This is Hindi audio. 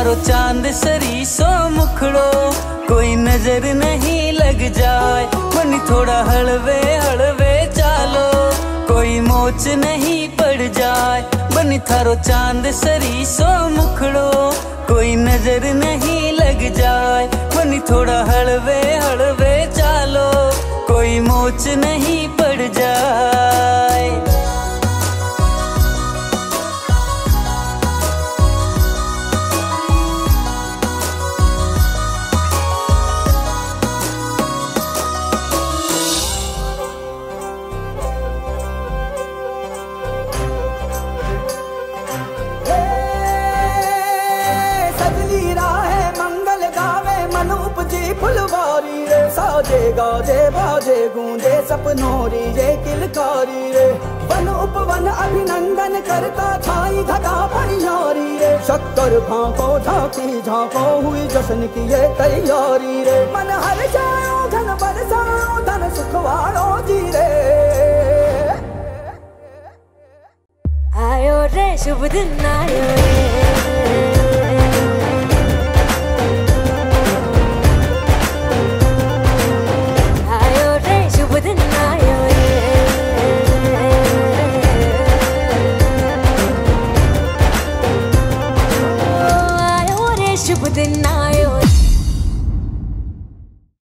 थारो चांद सरी सो मुखड़ो, कोई नजर नहीं लग जाए। बनी थोड़ा हलवे हलवे चालो, कोई मोच नहीं पड़ जाए। बनी थारो चांद सरी सो मुखड़ो, कोई नजर नहीं लग जाए। बनी थोड़ा हलवे हलवे चालो, कोई मोच नहीं पड़ जाए। फुलवारी रे साजे गाजे बाजे गूंजे सपनोरी रे किलकारी रे। वन उपवन अभिनंदन करता छाई घटा भैयारी रे। शक्कर भांको झांकी झांको हुई जश्न की ये तैयारी रे। मन हर जाओ धन बरसाओ धन सुखवाड़ो जी रे। आयो रे शुभ दिन आयो रे।